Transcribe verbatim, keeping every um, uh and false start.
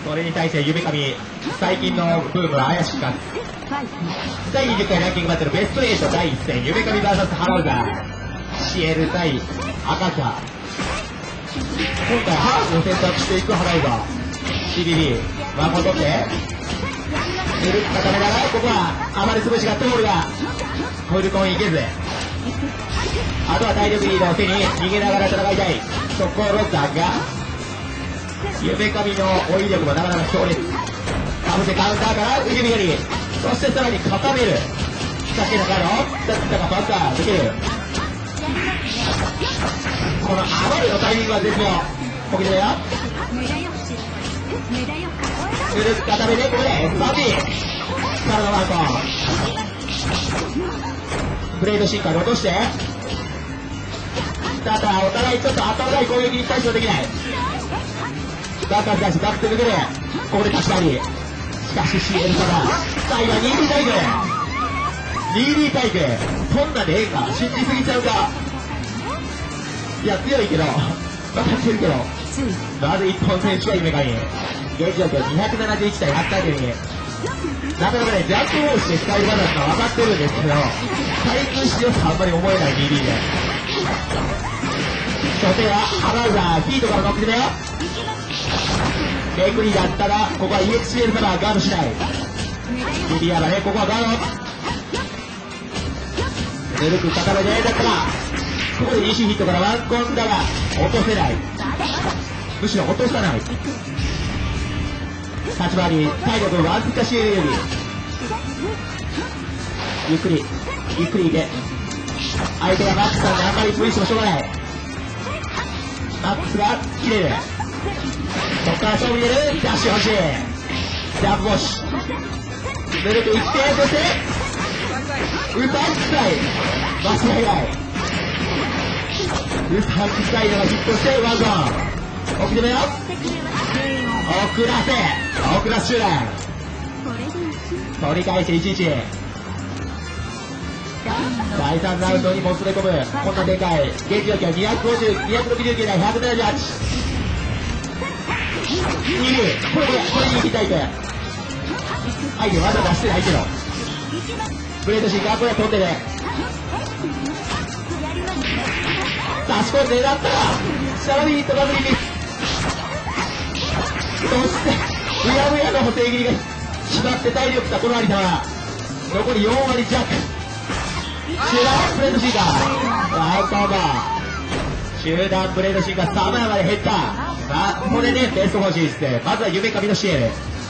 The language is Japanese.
それに対して夢神、最近のブームは怪しくかだいにじゅっかいランキングバトルベストエイトだいいっ戦、夢神 ブイエス ハラウザー、シエル対赤座。今回ハーフを選択していくハラウザー、 シービービー ワンコン取ってぐるっと固めながら、ここは暴れ潰しが通るがコイルコンいけず、あとは体力リードを手に逃げながら戦いたい速攻ロッザーが、夢神の追い力もなかなか強烈。かぶせカウンターから受け身狩り、そしてさらに固める、仕掛けながらだったかパスターできる。この暴れのタイミングは絶妙。ここでよぐるっと固めて、ここでサビからのワンコンブレードシンカーで落として、ただお互いちょっと頭ない攻撃に対処できない。バックアス出しバックで抜ける、ここで立ち回り、しかし シーエル から最後は にディー タイク にディー タイク、そんなでええか、信じすぎちゃうか。いや強いけど分かってるけど、まずいっぽん選手は夢神、現状況にひゃくななじゅういち対ひゃくさんじゅうに、なかなかねジャンプ方式で使い方が分かってるんですけど、対空してよとあんまり思えない にディー で、初手はハラウザーヒートからノックでよ、メイクリーダーだったらここは イーエックスシーエル からガードしない。ビビアだね、ここはガードぬるく固めでだったらここで西ヒットからワンコンだが落とせない、むしろ落とさない。立ち回り体力わずかしいよりゆっくりゆっくりいて、相手がマックスさんであんまり無理してもしょうがない。マックスが切れる、ここから勝負に出る、ダッシュ欲しい、ジャンプボシぬるくいって、そしてうさんくさい、間違いない、うさんくさいのがヒットしてワンゾーン、起きてめよ、遅らせ遅らせ集団取り返していちいち、だいさんラウンドにもつれ込む、こんなでかい現地状況にひゃくごじゅう、にひゃくろくじゅうきゅう対ひゃくななじゅうはち、にびこれこれこれに行きたいと相手技出してないけど、ブレードシンガーこれ飛んでね、差し込んでだったらシャラビーとバズリミス、そしてうやむやの補正切りが決まって体力したこの有田は残りよんわり弱、集団ブレードシンガーワンコーバー、集団ブレードシンガーさんまいまで減った。さあここでねベストフォー進出、まずは夢神のシエル。